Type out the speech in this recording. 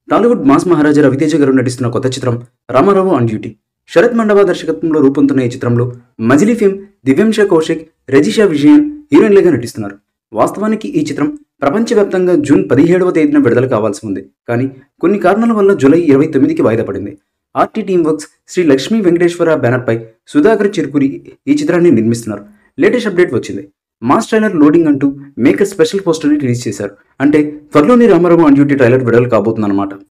Tollywood mass మహారాజా రవితేజ గారు నటిస్తున్న కొత్త చిత్రం రామారావు ఆన్ డ్యూటీ. శరత్ మండవ దర్శకత్వంలో రూపొందుతున్న ఈ చిత్రంలో మజిలీ ఫేమ్, దివ్యాంశ కౌశిక్, రజిషా విజయన్ హీరోయిన్లుగా నటిస్తున్నారు. వాస్తవానికి ఈ చిత్రం ప్రపంచవ్యాప్తంగా జూన్ 17వ తేదీన విడుదల కావాల్సి ఉంది. కానీ కొన్ని కారణాల వల్ల జూలై 29కి వాయిదా పడింది. RT Team Works Sri Lakshmi Venkateswara బ్యానర్పై సుధాకర్ చిరుకురి ఈ చిత్రాన్ని నిర్మిస్తున్నారు. లేటెస్ట్ అప్డేట్ వచ్చింది. మాస్ ట్రైలర్ లోడింగ్ అంటూ మేకర్ స్పెషల్ పోస్టర్ని రిలీజ్ చేశారు. అంటే త్వరలోని రామారావు ఆన్ డ్యూటీ ట్రైలర్ విడుదల కాబోతుందన్నమాట.